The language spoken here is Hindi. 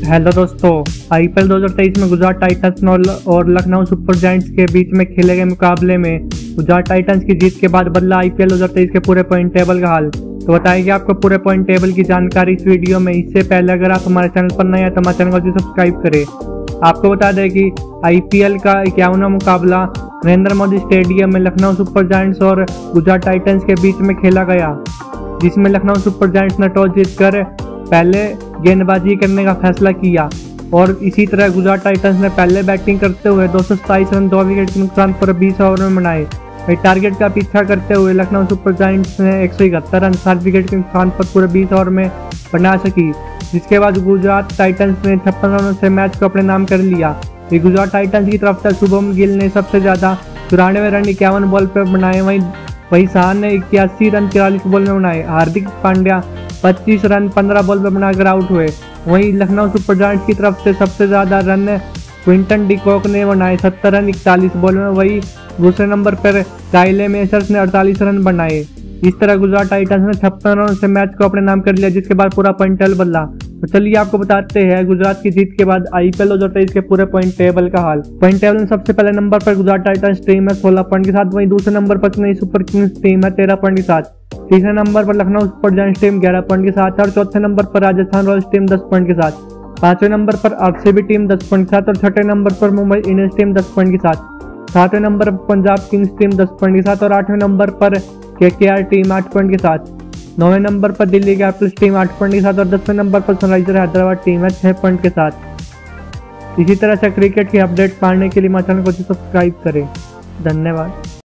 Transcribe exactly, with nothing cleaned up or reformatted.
हेलो दोस्तों, आईपीएल दो हज़ार तेईस में गुजरात टाइटंस और लखनऊ सुपर जायंट्स के बीच में खेले गए मुकाबले में गुजरात टाइटंस की जीत के बाद बदला आईपीएल दो हज़ार तेईस के पूरे पॉइंट टेबल का हाल। तो बताएंगे आपको पूरे पॉइंट टेबल की जानकारी इस वीडियो में। इससे पहले अगर आप हमारे चैनल पर नए हैं तो हमारे चैनल को सब्सक्राइब करें। आपको बता दें कि आईपीएल का इक्यावनवां मुकाबला नरेंद्र मोदी स्टेडियम में लखनऊ सुपर जायंट्स और गुजरात टाइटंस के बीच में खेला गया, जिसमें लखनऊ सुपर जायंट्स ने टॉस जीतकर पहले गेंदबाजी करने का फैसला किया और इसी तरह गुजरात टाइटंस ने पहले बैटिंग करते हुए दो सौ सताईस रन दो विकेट के नुकसान पर बीस ओवर में बनाए। वही टारगेट का पीछा करते हुए लखनऊ सुपर जायंट्स ने एक सौ इकहत्तर रन सात विकेट के नुकसान पर पूरे बीस ओवर में बना सकी, जिसके बाद गुजरात टाइटंस ने छप्पन रनों से मैच को अपने नाम कर लिया। गुजरात टाइटंस की तरफ से शुभम गिल ने सबसे ज्यादा चौरानवे रन इक्यावन बॉल पर बनाए। वहीं वही शाह ने इक्यासी रन तिरालीस बॉल में बनाए। हार्दिक पांड्या पच्चीस रन पंद्रह बॉल पर बनाकर आउट हुए। वहीं लखनऊ सुपर जायंट्स की तरफ से सबसे ज्यादा रन क्विंटन डिकॉक ने बनाए सत्तर रन इकतालीस बॉल में। वही दूसरे नंबर पर काइले मेसर्स ने अड़तालीस रन बनाए। इस तरह गुजरात टाइटंस ने छप्पन रनों से मैच को अपने नाम कर लिया, जिसके बाद पूरा पॉइंट टेबल बदला। तो चलिए आपको बताते हैं गुजरात की जीत के बाद आईपीएल दो हज़ार तेईस के पूरे पॉइंट टेबल का हाल। पॉइंट टेबल में सबसे पहले नंबर पर गुजरात टाइटंस टीम है सोलह पॉइंट के साथ। वहीं दूसरे नंबर पर चेन्नई सुपर किंग्स टीम है तेरह पॉइंट के साथ। तीसरे नंबर पर लखनऊ सुपर जायंट्स टीम ग्यारह पॉइंट के साथ और चौथे नंबर पर राजस्थान रॉयल्स टीम दस पॉइंट के साथ। पांचवें नंबर पर आरसीबी टीम दस पॉइंट के साथ और छठे नंबर पर मुंबई इंडियंस टीम दस पॉइंट के साथ। सातवें नंबर पर पंजाब किंग्स टीम दस पॉइंट के साथ और आठवें नंबर पर केकेआर टीम आठ पॉइंट के साथ। नौवें नंबर पर दिल्ली कैपिटल्स टीम आठ पॉइंट के साथ और दसवें नंबर पर सनराइजर हैदराबाद टीम है छह पॉइंट के साथ। इसी तरह से क्रिकेट की अपडेट पाने के लिए हमारे चैनल को सब्सक्राइब करें। धन्यवाद।